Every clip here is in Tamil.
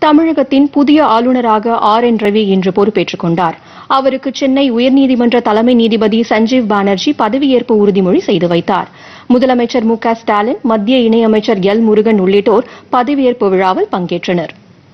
தமிழகத்தின் புதிய ஆளுநராக ஆர்.என். ரவி இன்று பொறுப்பேற்றுக் கொண்டார். அவருக்கு சென்னை உயர்நீதிமன்ற தலைமை நீதிபதி சஞ்சீவ் பானர்ஜி பதவியேற்பு உறுதிமொழி செய்து வைத்தார். முதலமைச்சர் மு.க. ஸ்டாலின், மத்திய இணையமைச்சர் எல். முருகன் உள்ளிட்டோர் பதவியேற்பு விழாவில் பங்கேற்றனர்.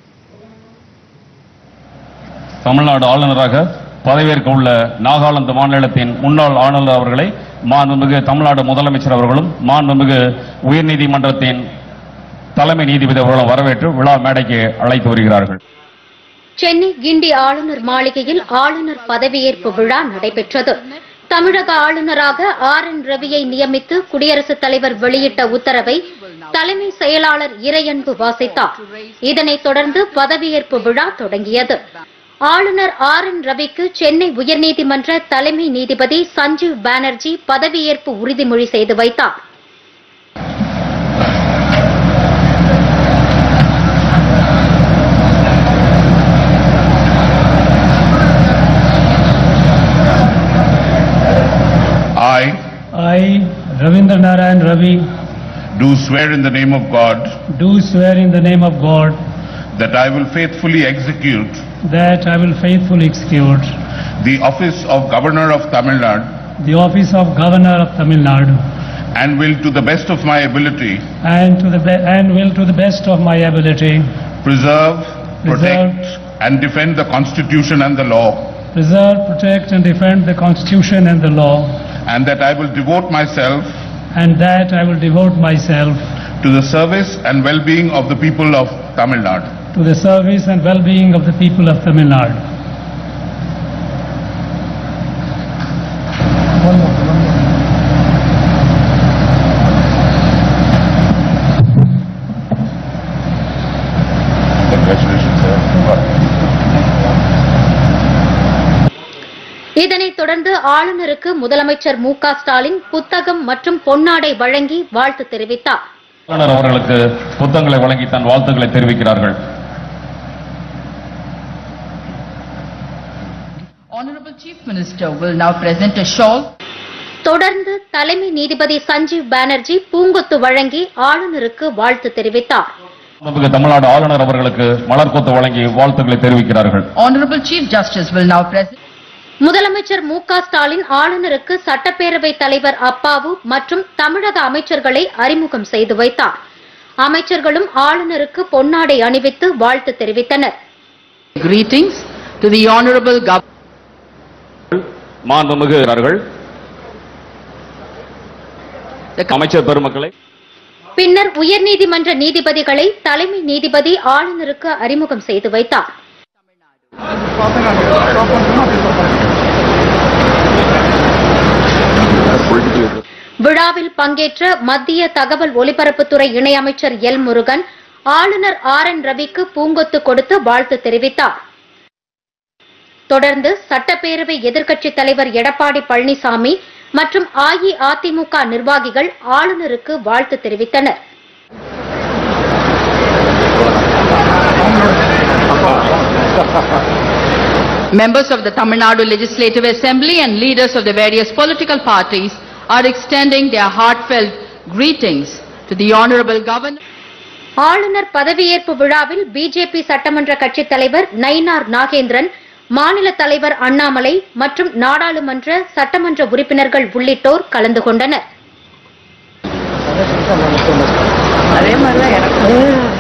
தமிழ்நாடு ஆளுநராக பதவியேற்க உள்ள நாகாலாந்து மாநிலத்தின் முன்னாள் ஆளுநர் அவர்களை மாண்புமிகு தமிழ்நாடு முதலமைச்சர் அவர்களும் மாண்புமிகு உயர்நீதிமன்றத்தின் தலைமை நீதிபதி அவர்களும் வரவேற்று விழா மேடைக்கு அழைத்து வருகிறார்கள். சென்னை கிண்டி ஆளுநர் மாளிகையில் ஆளுநர் பதவியேற்பு விழா நடைபெற்றது. தமிழக ஆளுநராக ஆர்.என். ரவியை நியமித்து குடியரசுத் தலைவர் வெளியிட்ட உத்தரவை தலைமை செயலாளர் இறையன்பு வாசித்தார். இதனைத் தொடர்ந்து பதவியேற்பு விழா தொடங்கியது. ஆளுநர் ஆர்.என். ரவிக்கு சென்னை உயர்நீதிமன்ற தலைமை நீதிபதி சஞ்சீவ் பானர்ஜி பதவியேற்பு உறுதிமொழி செய்து வைத்தார். I, Ravindra Narayan Ravi, do swear in the name of God that I will faithfully execute the office of Governor of Tamil Nadu, and will to the best of my ability preserve, protect and defend the Constitution and the law, and that I will devote myself to the service and well-being of the people of Tamil Nadu. Congratulations, sir. இதனைத் தொடர்ந்து ஆளுநருக்கு முதலமைச்சர் மு.க. ஸ்டாலின் புத்தகம் மற்றும் பொன்னாடை வழங்கி வாழ்த்து தெரிவித்தார். ஆளுநர் அவர்களுக்கு புத்தகங்களை வழங்கி தன் வாழ்த்துக்களை தெரிவிக்கிறார்கள். Honorable Chief Minister will now present a shawl. தொடர்ந்து தலைமை நீதிபதி சஞ்சீவ் பானர்ஜி பூங்கொத்து வழங்கி ஆளுநருக்கு வாழ்த்து தெரிவித்தார். தமிழ்நாடு ஆளுநர் அவர்களுக்கு மலர்கொத்து வழங்கி வாழ்த்துக்களை தெரிவிக்கிறார்கள். Honorable Chief Justice will now present. முதலமைச்சர் மு.க. ஸ்டாலின் ஆளுநருக்கு சட்டப்பேரவைத் தலைவர் அப்பாவு மற்றும் தமிழக அமைச்சர்களை அறிமுகம் செய்து வைத்தார். அமைச்சர்களும் ஆளுநருக்கு பொன்னாடை அணிவித்து வாழ்த்து தெரிவித்தனர். Greetings to the honorable மாண்புமிகு அமைச்சர் பெருமக்களை. பின்னர் உயர்நீதிமன்ற நீதிபதிகளை தலைமை நீதிபதி ஆளுநருக்கு அறிமுகம் செய்து வைத்தார். விழாவில் பங்கேற்ற மத்திய தகவல் ஒலிபரப்புத்துறை இணையமைச்சர் எல். முருகன் ஆளுநர் ஆர்.என். ரவிக்கு பூங்கொத்து கொடுத்து வாழ்த்து தெரிவித்தார். தொடர்ந்து சட்டப்பேரவை எதிர்க்கட்சித் தலைவர் எடப்பாடி பழனிசாமி மற்றும் அஇஅதிமுக நிர்வாகிகள் ஆளுநருக்கு வாழ்த்து தெரிவித்தனர். Members of the Tamil Nadu Legislative Assembly and leaders of the various political parties are extending their heartfelt greetings to the Honorable Governor. ஆளுநர் பதவியேற்பு விழாவில் பிஜேபி சட்டமன்ற கட்சித் தலைவர் நயினார் நாகேந்திரன், மாநில தலைவர் அண்ணாமலை மற்றும் நாடாளுமன்ற சட்டமன்ற உறுப்பினர்கள் உள்ளிட்டோர் கலந்து கொண்டனர்.